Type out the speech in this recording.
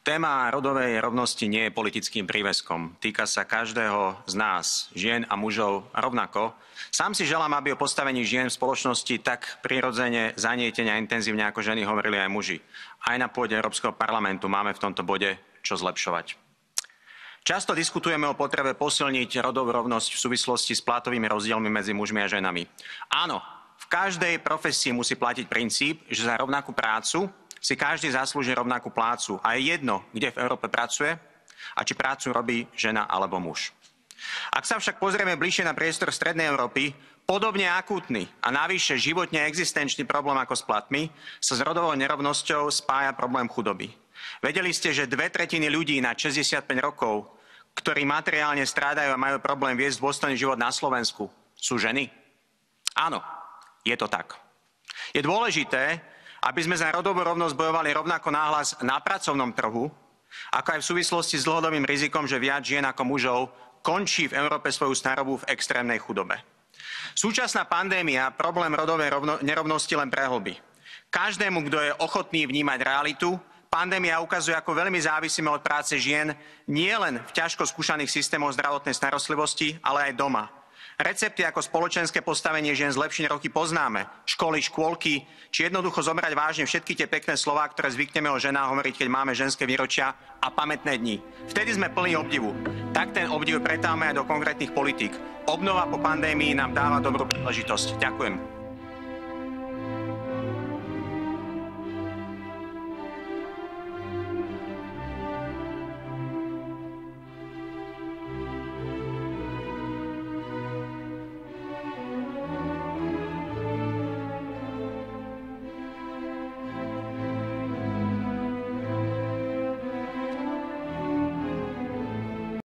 Téma rodovej rovnosti nie je politickým príveskom. Týka sa každého z nás, žien a mužov rovnako. Sám si želám, aby o postavení žien v spoločnosti tak prirodzene, zanietene a intenzívne ako ženy hovorili aj muži. Aj na pôde Európskeho parlamentu máme v tomto bode čo zlepšovať. Často diskutujeme o potrebe posilniť rodovú rovnosť v súvislosti s platovými rozdielmi medzi mužmi a ženami. Áno, v každej profesii musí platiť princíp, že za rovnakú prácu si každý zaslúži rovnakú plácu a je jedno, kde v Európe pracuje a či prácu robí žena alebo muž. Ak sa však pozrieme bližšie na priestor Strednej Európy, podobne akútny a navyše životne existenčný problém ako s platmi sa s rodovou nerovnosťou spája problém chudoby. Vedeli ste, že 2/3 ľudí na 65 rokov, ktorí materiálne strádajú a majú problém viesť dôstojný život na Slovensku, sú ženy? Áno, je to tak. Je dôležité, aby sme za rodovú rovnosť bojovali rovnako nahlas na pracovnom trhu, ako aj v súvislosti s dlhodobým rizikom, že viac žien ako mužov končí v Európe svoju starobu v extrémnej chudobe. Súčasná pandémia problém rodovej nerovnosti len prehlbí. Každému, kto je ochotný vnímať realitu, pandémia ukazuje, ako veľmi závisíme od práce žien nielen v ťažko skúšaných systémoch zdravotnej starostlivosti, ale aj doma. Recepty ako spoločenské postavenie žien zlepšenie roky poznáme. Školy, škôlky, či jednoducho zobrať vážne všetky tie pekné slová, ktoré zvykneme o ženách hovoriť, keď máme ženské výročia a pamätné dni. Vtedy sme plní obdivu. Tak ten obdiv pretávame aj do konkrétnych politík. Obnova po pandémii nám dáva dobrú príležitosť. Ďakujem.